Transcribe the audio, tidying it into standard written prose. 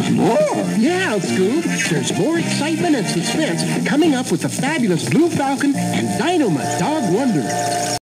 More? Yeah, Scoob. There's more excitement and suspense coming up with the fabulous Blue Falcon and Dynomutt Dog Wonder.